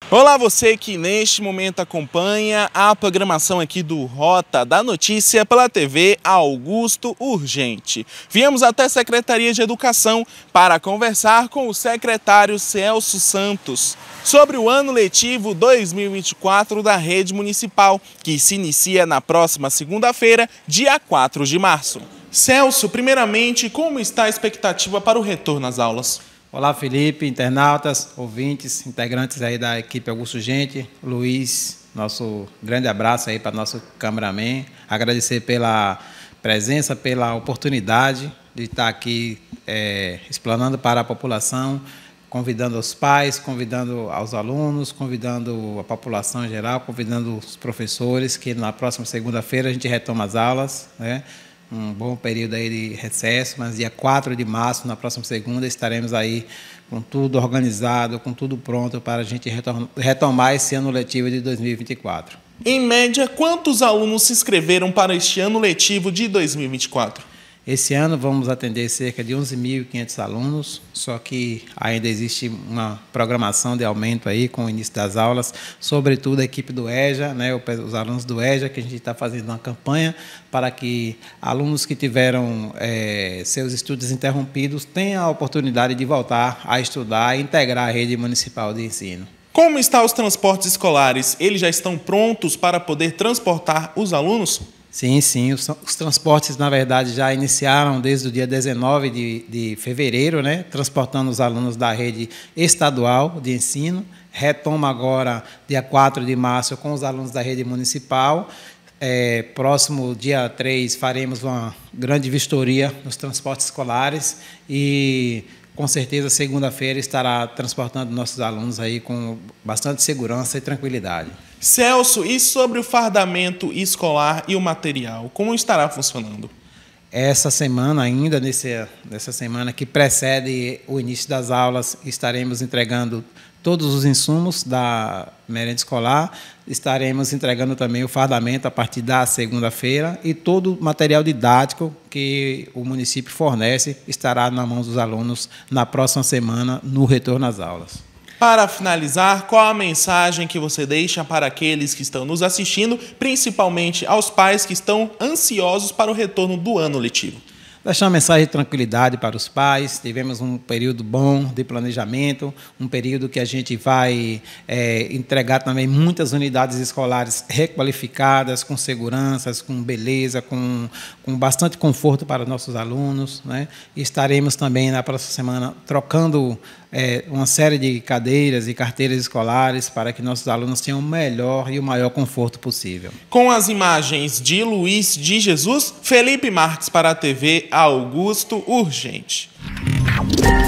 Olá, você que neste momento acompanha a programação aqui do Rota da Notícia pela TV Augusto Urgente. Viemos até a Secretaria de Educação para conversar com o secretário Celso Santos sobre o ano letivo 2024 da rede municipal, que se inicia na próxima segunda-feira, dia 4 de março. Celso, primeiramente, como está a expectativa para o retorno às aulas? Olá, Felipe, internautas, ouvintes, integrantes aí da equipe Augusto Urgente, Luiz, nosso grande abraço aí para nosso cameraman, agradecer pela presença, pela oportunidade de estar aqui explanando para a população, convidando os pais, convidando aos alunos, convidando a população em geral, convidando os professores, que na próxima segunda-feira a gente retoma as aulas, né? Um bom período aí de recesso, mas dia 4 de março, na próxima segunda, estaremos aí com tudo organizado, com tudo pronto para a gente retomar esse ano letivo de 2024. Em média, quantos alunos se inscreveram para este ano letivo de 2024? Esse ano vamos atender cerca de 11.500 alunos, só que ainda existe uma programação de aumento aí com o início das aulas, sobretudo a equipe do EJA, né, os alunos do EJA, que a gente está fazendo uma campanha para que alunos que tiveram seus estudos interrompidos tenham a oportunidade de voltar a estudar e integrar a rede municipal de ensino. Como estão os transportes escolares? Eles já estão prontos para poder transportar os alunos? Sim, os transportes, na verdade, já iniciaram desde o dia 19 de fevereiro, né, transportando os alunos da rede estadual de ensino. Retoma agora, dia 4 de março, com os alunos da rede municipal. Próximo dia 3, faremos uma grande vistoria nos transportes escolares e, com certeza, segunda-feira estará transportando nossos alunos aí com bastante segurança e tranquilidade. Celso, e sobre o fardamento escolar e o material, como estará funcionando? Essa semana ainda, nessa semana que precede o início das aulas, estaremos entregando todos os insumos da merenda escolar, estaremos entregando também o fardamento a partir da segunda-feira e todo o material didático que o município fornece estará na mão dos alunos na próxima semana, no retorno às aulas. Para finalizar, qual a mensagem que você deixa para aqueles que estão nos assistindo, principalmente aos pais que estão ansiosos para o retorno do ano letivo? Deixar uma mensagem de tranquilidade para os pais. Tivemos um período bom de planejamento, um período que a gente vai entregar também muitas unidades escolares requalificadas, com seguranças, com beleza, com bastante conforto para os nossos alunos, né? E estaremos também na próxima semana trocando uma série de cadeiras e carteiras escolares para que nossos alunos tenham o melhor e o maior conforto possível. Com as imagens de Luiz de Jesus, Felipe Marques para a TV Augusto Urgente.